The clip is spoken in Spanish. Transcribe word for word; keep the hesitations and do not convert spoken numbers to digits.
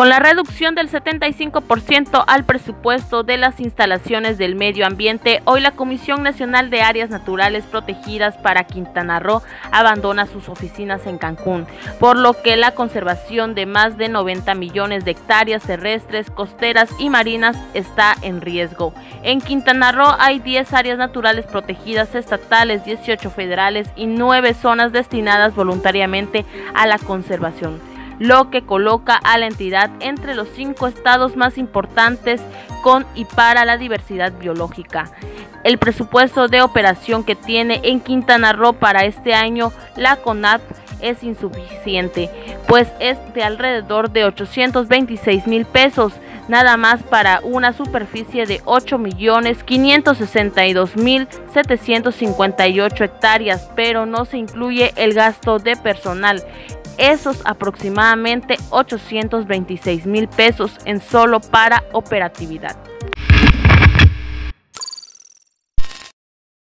Con la reducción del setenta y cinco por ciento al presupuesto de las instalaciones del medio ambiente, hoy la Comisión Nacional de Áreas Naturales Protegidas para Quintana Roo abandona sus oficinas en Cancún, por lo que la conservación de más de noventa millones de hectáreas terrestres, costeras y marinas está en riesgo. En Quintana Roo hay diez áreas naturales protegidas estatales, dieciocho federales y nueve zonas destinadas voluntariamente a la conservación, lo que coloca a la entidad entre los cinco estados más importantes con y para la diversidad biológica. El presupuesto de operación que tiene en Quintana Roo para este año la CONAP es insuficiente, pues es de alrededor de ochocientos veintiséis mil pesos, nada más para una superficie de ocho millones quinientos sesenta y dos mil setecientos cincuenta y ocho hectáreas, pero no se incluye el gasto de personal, esos aproximadamente ochocientos veintiséis mil pesos en solo para operatividad.